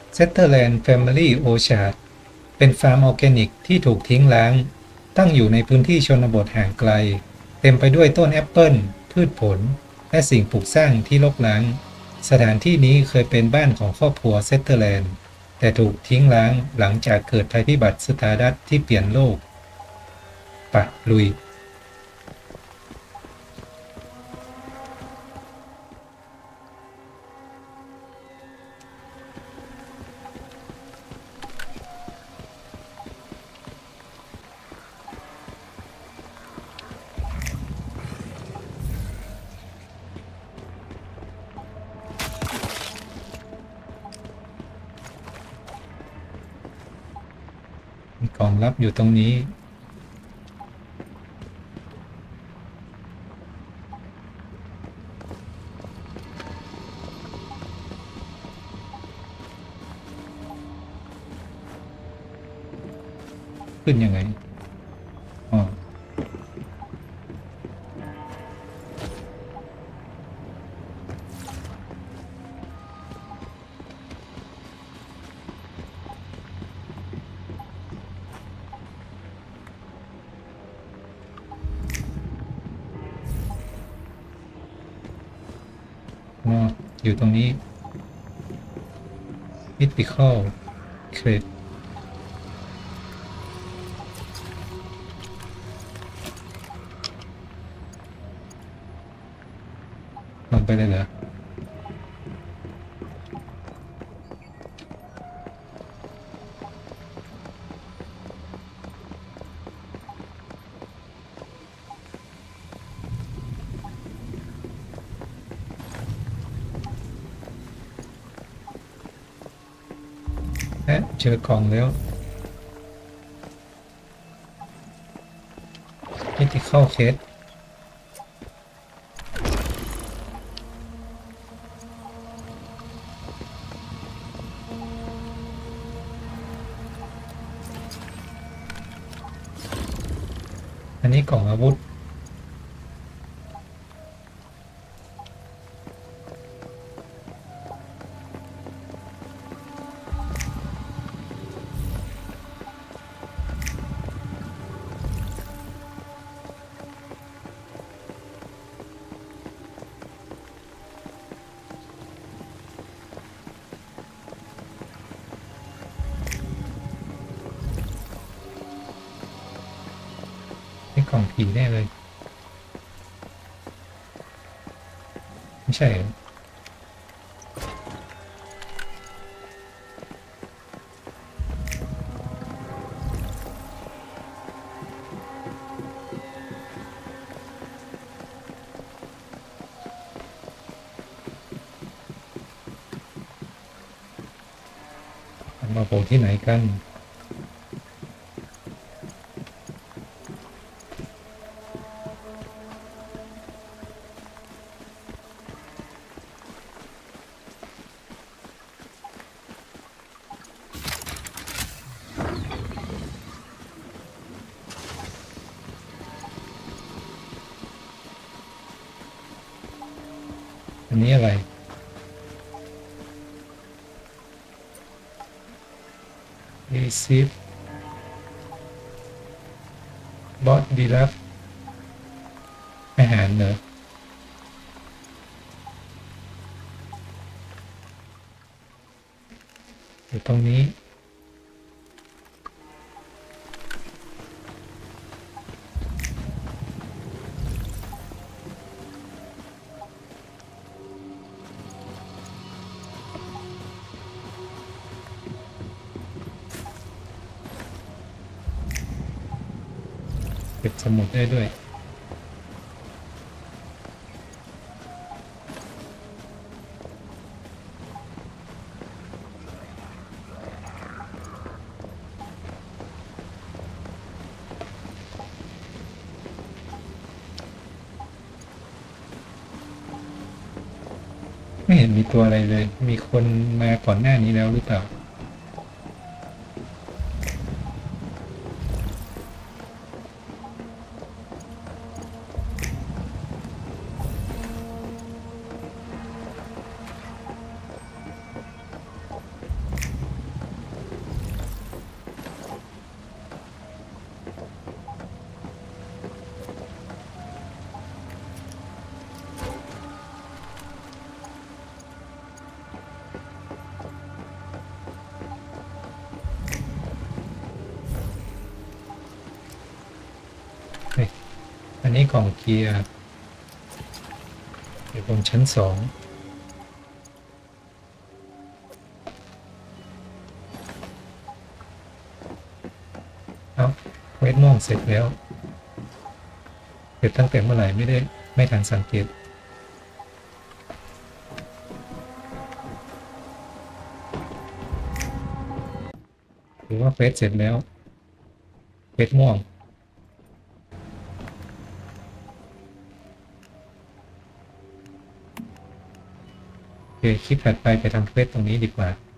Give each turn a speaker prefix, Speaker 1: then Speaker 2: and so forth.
Speaker 1: Sutherland Family Orchard เป็นฟาร์มออร์แกนิกที่ถูกทิ้งร้างตั้งอยู่ในพื้นที่ชนบทห่างไกลเต็มไปด้วยต้นแอปเปิลพืชผลและสิ่งปลูกสร้างที่รกร้างสถานที่นี้เคยเป็นบ้านของครอบครัวเซตเทอร์แลนด์แต่ถูกทิ้งร้างหลังจากเกิดภัยพิบัติสตาร์ดัสที่เปลี่ยนโลกปะลุยมีกล่องลับอยู่ตรงนี้ขึ้นยังไงอ๋ออ๋ออยู่ตรงนี้ Mythical Crate ลงไปเลยเหรอเจอกล่องแล้ว Mythical Crate อันนี้กล่องอาวุธนี่กล่องผีแน่เลยไม่ใช่มาโผล่ที่ไหนกันอันนี้อะไรReceive Bot Deluxe อาหารเหรออยู่ตรงนี้เก็บสมุดได้ด้วยไม่เห็นมีตัวอะไรเลยมีคนมาก่อนหน้านี้แล้วหรือเปล่าอันนี้กล่องเกียร์อยู่บนชั้น2เอาเวทม่วงเสร็จแล้วเสร็จตั้งแต่เมื่อไหร่ไม่ทันสังเกตหรือว่าเฟสเสร็จแล้วเฟสม่วงโอเคคลิปถัดไปทำเฟสตรงนี้ดีกว่า